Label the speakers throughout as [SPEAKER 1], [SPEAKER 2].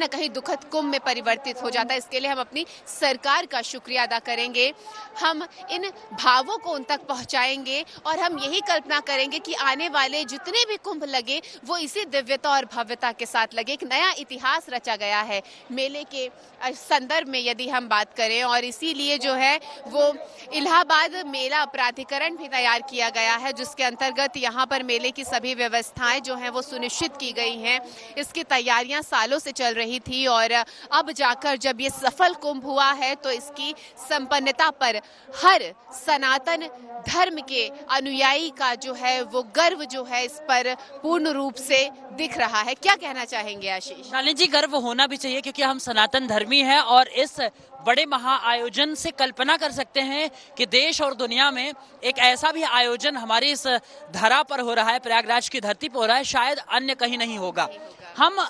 [SPEAKER 1] कहीं दुखद कुंभ में परिवर्तित हो जाता है। इसके लिए हम अपनी सरकार का शुक्रिया अदा करेंगे, हम इन भावों को उन तक पहुंचाएंगे और हम यही कल्पना करेंगे कि आने वाले जितने भी कुंभ लगे वो इसी दिव्यता और भव्यता के साथ लगे। एक नया इतिहास रचा गया है मेले के संदर्भ में यदि हम बात करें, और इसीलिए जो है वो इलाहाबाद मेला प्राधिकरण भी तैयार किया गया है, जिसके अंतर्गत यहाँ पर मेले की सभी व्यवस्थाएं जो हैं वो सुनिश्चित की गई हैं। इसकी तैयारियां सालों से चल रही थी और अब जाकर जब ये सफल कुंभ हुआ है तो इसकी संपन्नता पर हर सनातन धर्म के अनुयायी का जो है वो गर्व जो है इस पर पूर्ण रूप से दिख रहा है। क्या कहना चाहेंगे आशीष?
[SPEAKER 2] शालिनी जी, गर्व होना भी चाहिए क्योंकि हम सनातन धर्मी हैं और इस बड़े महा आयोजन से कल्पना कर सकते हैं कि देश और दुनिया में एक ऐसा भी आयोजन हमारी इस धरा पर हो रहा है, प्रयागराज की धरती पर हो रहा है, शायद अन्य कहीं नहीं होगा। हम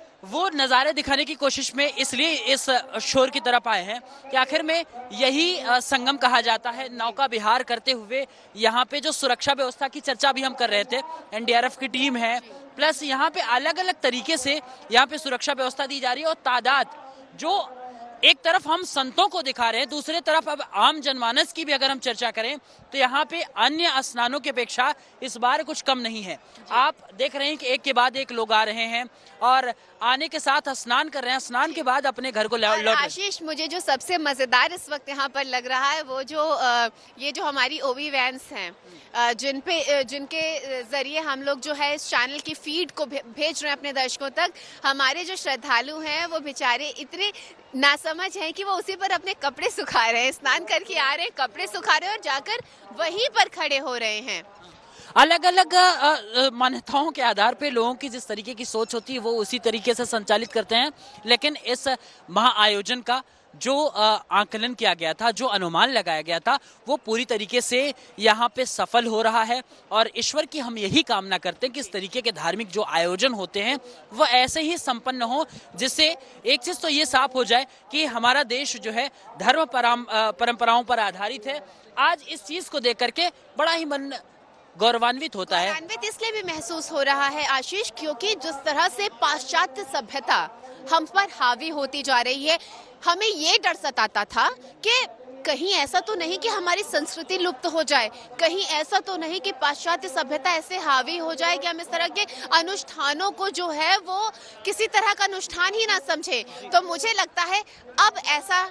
[SPEAKER 2] वो नज़ारे दिखाने की कोशिश में इसलिए इस शोर की तरफ आए हैं कि आखिर में यही संगम कहा जाता है। नौका विहार करते हुए यहाँ पे जो सुरक्षा व्यवस्था की चर्चा भी हम कर रहे थे, एनडीआरएफ की टीम है, प्लस यहाँ पे अलग अलग तरीके से यहाँ पे सुरक्षा व्यवस्था दी जा रही है और तादाद जो एक तरफ हम संतों को दिखा रहे हैं, दूसरे तरफ अब आम जनमानस की भी अगर हम चर्चा करें तो यहाँ पे अन्य स्नानों की अपेक्षा इस बार कुछ कम नहीं है। आप देख रहे हैं कि एक के बाद एक लोग आ रहे हैं और आने के साथ स्नान कर रहे हैं, स्नान के बाद अपने घर को लौट।
[SPEAKER 1] आशीष, मुझे जो सबसे मजेदार इस वक्त यहाँ पर लग रहा है वो जो ये जो हमारी ओवी वैन्स हैं जिनके जरिए हम लोग जो है इस चैनल की फीड को भेज रहे हैं अपने दर्शकों तक। हमारे जो श्रद्धालु हैं वो बेचारे इतने नासमझ हैं कि वो उसी पर अपने कपड़े सुखा रहे हैं, स्नान करके आ रहे हैं, कपड़े सुखा रहे हैं और जाकर वहीं पर खड़े हो रहे हैं।
[SPEAKER 2] अलग अलग मान्यताओं के आधार पे लोगों की जिस तरीके की सोच होती है वो उसी तरीके से संचालित करते हैं, लेकिन इस महाआयोजन का जो आकलन किया गया था, जो अनुमान लगाया गया था, वो पूरी तरीके से यहाँ पे सफल हो रहा है। और ईश्वर की हम यही कामना करते हैं कि इस तरीके के धार्मिक जो आयोजन होते हैं वो ऐसे ही संपन्न हो, जिससे एक चीज तो ये साफ हो जाए कि हमारा देश जो है धर्म परंपराओं पर आधारित है। आज इस चीज को देख करके बड़ा ही मन गौरवान्वित होता है।
[SPEAKER 1] गौरवान्वित इसलिए भी महसूस हो रहा है आशीष, क्योंकि जिस तरह से पाश्चात्य सभ्यता हम पर हावी होती जा रही है, हमें ये डर सताता था कि कहीं ऐसा तो नहीं कि हमारी संस्कृति लुप्त हो जाए, कहीं ऐसा तो नहीं कि पाश्चात्य सभ्यता ऐसे हावी हो जाए कि हम इस तरह के अनुष्ठानों को जो है वो किसी तरह का अनुष्ठान ही ना समझे। तो मुझे लगता है अब ऐसा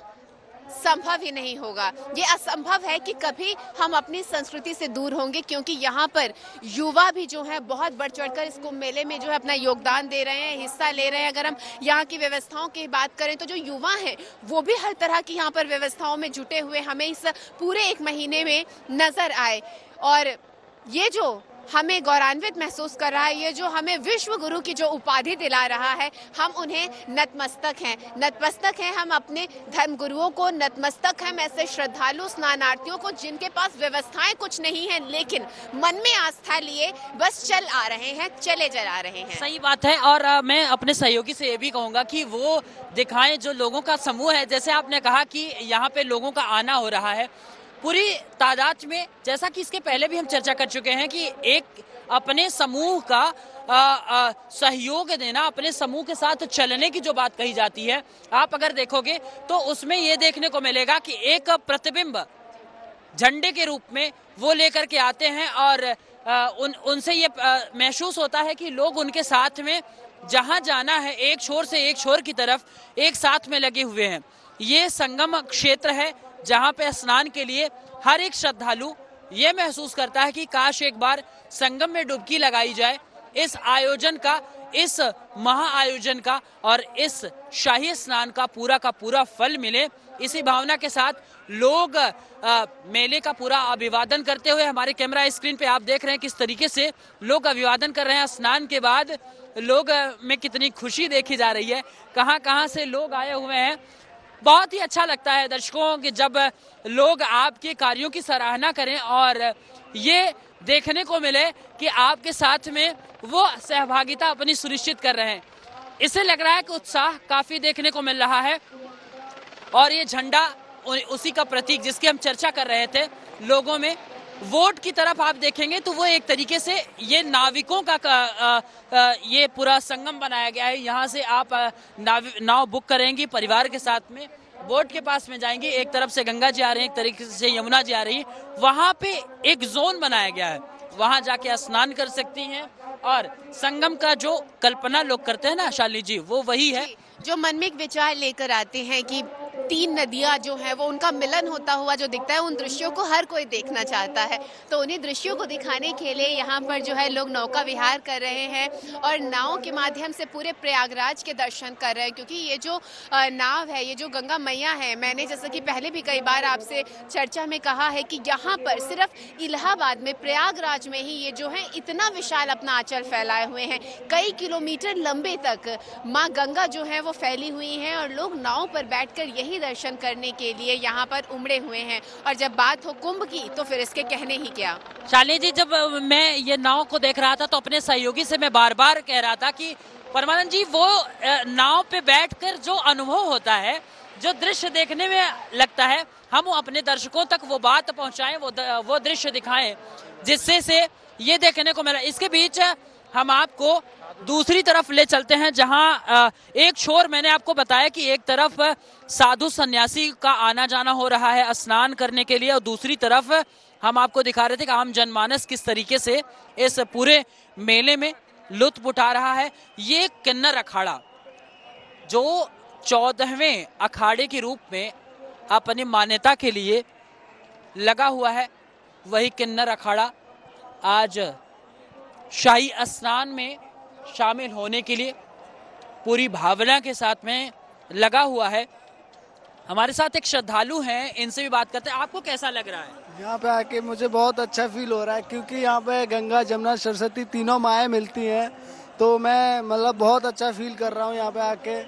[SPEAKER 1] संभव ही नहीं होगा। ये असंभव है कि कभी हम अपनी संस्कृति से दूर होंगे, क्योंकि यहाँ पर युवा भी जो है बहुत बढ़ चढ़कर इस कुंभ मेले में जो है अपना योगदान दे रहे हैं, हिस्सा ले रहे हैं। अगर हम यहाँ की व्यवस्थाओं की बात करें तो जो युवा हैं वो भी हर तरह की यहाँ पर व्यवस्थाओं में जुटे हुए हमें इस पूरे एक महीने में नजर आए। और ये जो हमें गौरवान्वित महसूस कर रहा है, ये जो हमें विश्व गुरु की जो उपाधि दिला रहा है, हम उन्हें नतमस्तक हैं। हम अपने धर्म गुरुओं को नतमस्तक हैं, ऐसे श्रद्धालु स्नानार्थियों को जिनके पास व्यवस्थाएं कुछ नहीं है लेकिन मन में आस्था लिए बस चले जा रहे हैं।
[SPEAKER 2] सही बात है। और मैं अपने सहयोगी से ये भी कहूंगा कि वो दिखाएं जो लोगों का समूह है। जैसे आपने कहा कि यहाँ पे लोगों का आना हो रहा है पूरी तादाद में, जैसा कि इसके पहले भी हम चर्चा कर चुके हैं कि एक अपने समूह का सहयोग देना, अपने समूह के साथ चलने की जो बात कही जाती है, आप अगर देखोगे तो उसमें ये देखने को मिलेगा कि एक प्रतिबिंब झंडे के रूप में वो लेकर के आते हैं और उनसे ये महसूस होता है कि लोग उनके साथ में जहां जाना है एक छोर से एक छोर की तरफ एक साथ में लगे हुए हैं। ये संगम क्षेत्र है जहां पे स्नान के लिए हर एक श्रद्धालु ये महसूस करता है कि काश एक बार संगम में डुबकी लगाई जाए। इस आयोजन का, इस महाआयोजन का और इस शाही स्नान का पूरा फल मिले, इसी भावना के साथ लोग मेले का पूरा अभिवादन करते हुए, हमारे कैमरा स्क्रीन पे आप देख रहे हैं किस तरीके से लोग अभिवादन कर रहे हैं। स्नान के बाद लोग में कितनी खुशी देखी जा रही है, कहां से लोग आए हुए हैं। बहुत ही अच्छा लगता है दर्शकों कि जब लोग आपके कार्यों की सराहना करें और ये देखने को मिले कि आपके साथ में वो सहभागिता अपनी सुनिश्चित कर रहे हैं। इससे लग रहा है कि उत्साह काफी देखने को मिल रहा है और ये झंडा उसी का प्रतीक जिसकी हम चर्चा कर रहे थे लोगों में, वोट की तरफ आप देखेंगे तो वो एक तरीके से ये नाविकों का ये पूरा संगम बनाया गया है। यहाँ से आप नाव बुक करेंगी परिवार के साथ में, बोट के पास में जाएंगी, एक तरफ से गंगा जी आ रही है, एक तरीके से यमुना जी आ रही है, वहां पे एक जोन बनाया गया है, वहां जाके स्नान कर सकती हैं। और संगम का जो कल्पना लोग करते हैं ना शालिनी जी, वो वही है।
[SPEAKER 1] जो मन में एक विचार लेकर आते हैं कि 3 नदियां जो है वो उनका मिलन होता हुआ जो दिखता है, उन दृश्यों को हर कोई देखना चाहता है। तो उन्हीं दृश्यों को दिखाने के लिए यहाँ पर जो है लोग नौका विहार कर रहे हैं और नाव के माध्यम से पूरे प्रयागराज के दर्शन कर रहे हैं। क्योंकि ये जो नाव है, ये जो गंगा मैया है, मैंने जैसे कि पहले भी कई बार आपसे चर्चा में कहा है कि यहाँ पर सिर्फ इलाहाबाद में, प्रयागराज में ही ये जो है इतना विशाल अपना आंचल फैलाए हुए हैं। कई किलोमीटर लंबे तक माँ गंगा जो है वो फैली हुई हैं और लोग नाव पर बैठकर यही दर्शन करने के लिए यहाँ पर उमड़े हुए हैं। और जब बात हो कुंभ की तो फिर इसके कहने ही क्या।
[SPEAKER 2] शालिनी जी, जब मैं ये नाव को देख रहा था तो अपने सहयोगी से मैं बार बार कह रहा था कि परमानंद जी, वो नाव पे बैठकर जो अनुभव होता है, जो दृश्य देखने में लगता है, हम अपने दर्शकों तक वो बात पहुंचाएं, वो दृश्य दिखाएं जिससे से ये देखने को मिला। इसके बीच हम आपको दूसरी तरफ ले चलते हैं, जहां एक छोर मैंने आपको बताया कि एक तरफ साधु सन्यासी का आना जाना हो रहा है स्नान करने के लिए, और दूसरी तरफ हम आपको दिखा रहे थे कि आम जनमानस किस तरीके से इस पूरे मेले में लुत्फ उठा रहा है। ये किन्नर अखाड़ा जो 14वें अखाड़े के रूप में अपनी मान्यता के लिए लगा हुआ है, वही किन्नर अखाड़ा आज शाही स्नान में शामिल होने के लिए पूरी भावना के साथ में लगा हुआ है। हमारे साथ एक श्रद्धालु हैं, इनसे भी बात करते हैं। आपको कैसा लग रहा है?
[SPEAKER 3] यहाँ पे आके मुझे बहुत अच्छा फील हो रहा है, क्योंकि यहाँ पे गंगा, जमुना, सरस्वती तीनों माएँ मिलती हैं, तो मैं मतलब बहुत अच्छा फील कर रहा हूँ यहाँ पे आके।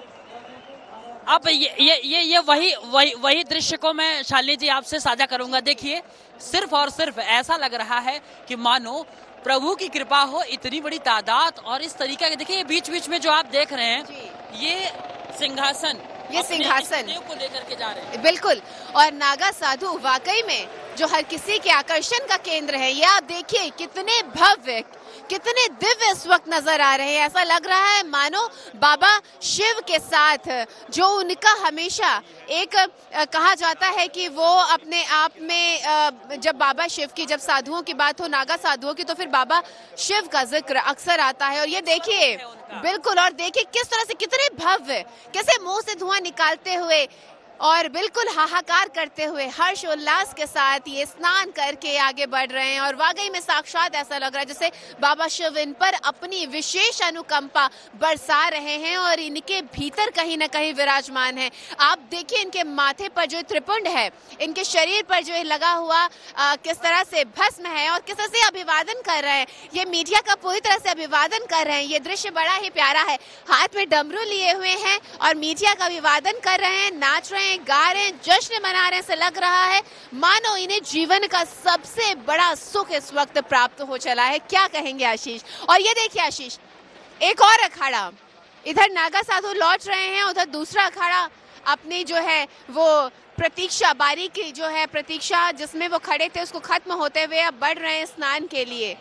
[SPEAKER 2] अब ये वही दृश्य को मैं शालिनी जी आपसे साझा करूंगा। देखिए, सिर्फ और सिर्फ ऐसा लग रहा है कि मानो प्रभु की कृपा हो, इतनी बड़ी तादाद और इस तरीके के। देखिए, बीच बीच में जो आप देख रहे हैं, ये सिंहासन,
[SPEAKER 1] ये सिंहासन
[SPEAKER 2] देव को लेकर के जा रहे हैं।
[SPEAKER 1] बिल्कुल। और नागा साधु वाकई में जो हर किसी के आकर्षण का केंद्र है। ये आप देखिए कितने भव्य, कितने दिव्य इस वक्त नजर आ रहे हैं। ऐसा लग रहा है मानो बाबा शिव के साथ, जो उनका हमेशा एक कहा जाता है कि वो अपने आप में, जब बाबा शिव की, जब साधुओं की बात हो, नागा साधुओं की, तो फिर बाबा शिव का जिक्र अक्सर आता है। और ये देखिए, बिल्कुल, और देखिए किस तरह से, कितने भव्य, कैसे मुंह से धुआं निकालते हुए और बिल्कुल हाहाकार करते हुए हर्ष उल्लास के साथ ये स्नान करके आगे बढ़ रहे हैं। और वाकई में साक्षात ऐसा लग रहा है जैसे बाबा शिव इन पर अपनी विशेष अनुकंपा बरसा रहे हैं और इनके भीतर कहीं ना कहीं विराजमान है। आप देखिए इनके माथे पर जो त्रिपुंड है, इनके शरीर पर जो लगा हुआ किस तरह से भस्म है और किस तरह से अभिवादन कर रहे हैं। ये मीडिया का पूरी तरह से अभिवादन कर रहे हैं। ये दृश्य बड़ा ही प्यारा है। हाथ में डमरू लिए हुए हैं और मीडिया का अभिवादन कर रहे हैं, नाच रहे हैं, गा रहे हैं, जश्न मना रहे हैं। ऐसा लग रहा है मानो इन्हें जीवन का सबसे बड़ा सुख इस वक्त प्राप्त हो चला है। क्या कहेंगे आशीष? और ये देखिए आशीष, एक और अखाड़ा, इधर नागा साधु लौट रहे हैं, उधर दूसरा अखाड़ा अपनी जो है वो प्रतीक्षा, बारी की जो है प्रतीक्षा जिसमें वो खड़े थे, उसको खत्म होते हुए अब बढ़ रहे हैं स्नान के लिए।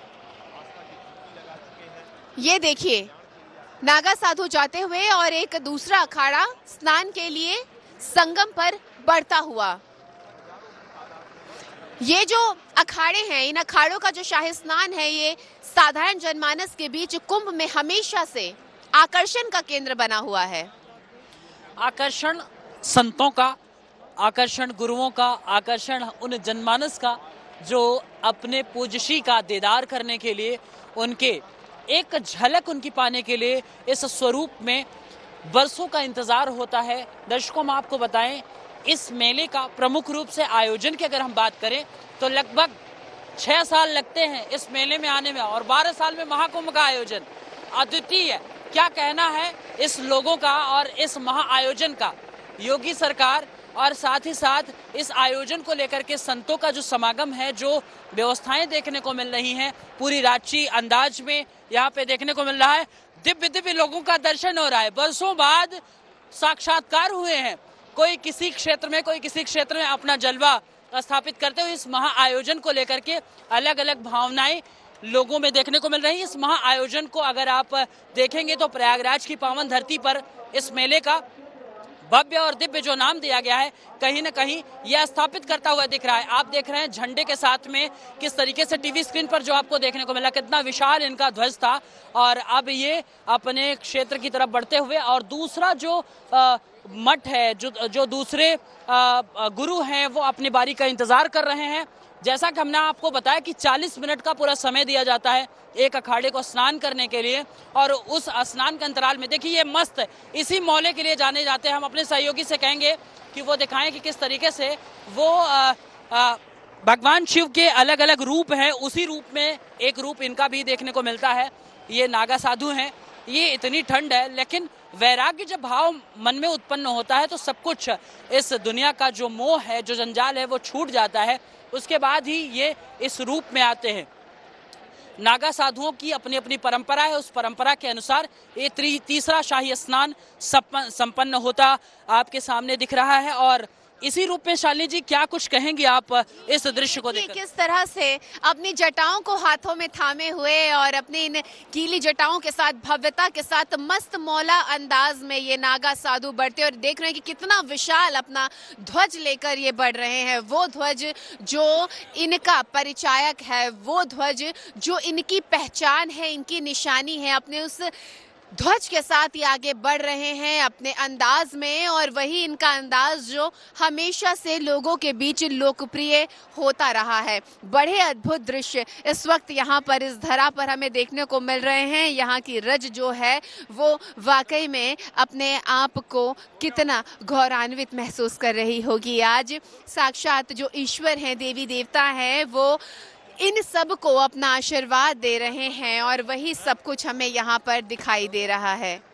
[SPEAKER 1] ये देखिए नागा साधु जाते हुए और एक दूसरा अखाड़ा स्नान के लिए संगम पर बढ़ता हुआ। ये जो अखाड़े हैं, इन अखाड़ों का जो शाही स्नान है, ये साधारण जनमानस के बीच कुंभ में हमेशा से आकर्षण का केंद्र बना हुआ है।
[SPEAKER 2] आकर्षण संतों का, आकर्षण गुरुओं का, आकर्षण उन जनमानस का जो अपने पूज्यश्री का दीदार करने के लिए, उनके एक झलक उनकी पाने के लिए इस स्वरूप में बरसों का इंतजार होता है। दर्शकों, हम आपको बताएं, इस मेले का प्रमुख रूप से आयोजन की अगर हम बात करें तो लगभग 6 साल लगते हैं इस मेले में आने में, और 12 साल में महाकुंभ का आयोजन अद्वितीय है। क्या कहना है इस लोगों का और इस महाआयोजन का? योगी सरकार और साथ ही साथ इस आयोजन को लेकर के संतों का जो समागम है, जो व्यवस्थाएं देखने को मिल रही हैं, पूरी रांची अंदाज में यहाँ पे देखने को मिल रहा है। दिव्य दिव्य लोगों का दर्शन हो रहा है। बरसों बाद साक्षात्कार हुए हैं। कोई किसी क्षेत्र में, कोई किसी क्षेत्र में अपना जलवा स्थापित करते हुए इस महा आयोजन को लेकर के अलग अलग भावनाएं लोगों में देखने को मिल रही है। इस महा आयोजन को अगर आप देखेंगे तो प्रयागराज की पावन धरती पर इस मेले का भव्य और दिव्य जो नाम दिया गया है, कहीं ना कहीं यह स्थापित करता हुआ दिख रहा है। आप देख रहे हैं झंडे के साथ में किस तरीके से टीवी स्क्रीन पर जो आपको देखने को मिला, कितना विशाल इनका ध्वज था। और अब ये अपने क्षेत्र की तरफ बढ़ते हुए, और दूसरा जो मठ है, जो दूसरे गुरु हैं, वो अपनी बारी का इंतजार कर रहे हैं। जैसा कि हमने आपको बताया कि 40 मिनट का पूरा समय दिया जाता है एक अखाड़े को स्नान करने के लिए, और उस स्नान के अंतराल में देखिए ये मस्त इसी मौले के लिए जाने जाते हैं। हम अपने सहयोगी से कहेंगे कि वो दिखाएं कि किस तरीके से वो भगवान शिव के अलग अलग रूप हैं, उसी रूप में एक रूप इनका भी देखने को मिलता है। ये नागा साधु हैं। ये इतनी ठंड है, लेकिन वैराग्य जब भाव मन में उत्पन्न होता है तो सब कुछ, इस दुनिया का जो मोह है, जो जंजाल है, वो छूट जाता है। उसके बाद ही ये इस रूप में आते हैं। नागा साधुओं की अपनी अपनी परंपरा है, उस परंपरा के अनुसार ये तीसरा शाही स्नान संपन्न होता आपके सामने दिख रहा है। और इसी रूप में शालिनी जी क्या कुछ कहेंगी आप इस दृश्य को देखकर?
[SPEAKER 1] किस तरह से अपनी जटाओं को हाथों में थामे हुए और अपनी इन गीली जटाओं के साथ, भव्यता के साथ, मस्त मौला अंदाज में ये नागा साधु बढ़ते, और देख रहे हैं कि कितना विशाल अपना ध्वज लेकर ये बढ़ रहे हैं। वो ध्वज जो इनका परिचायक है, वो ध्वज जो इनकी पहचान है, इनकी निशानी है, अपने उस ध्वज के साथ ये आगे बढ़ रहे हैं अपने अंदाज में। और वही इनका अंदाज जो हमेशा से लोगों के बीच लोकप्रिय होता रहा है। बड़े अद्भुत दृश्य इस वक्त यहाँ पर इस धरा पर हमें देखने को मिल रहे हैं। यहाँ की रज जो है वो वाकई में अपने आप को कितना गौरवान्वित महसूस कर रही होगी। आज साक्षात जो ईश्वर हैं, देवी देवता हैं, वो इन सब को अपना आशीर्वाद दे रहे हैं, और वही सब कुछ हमें यहाँ पर दिखाई दे रहा है।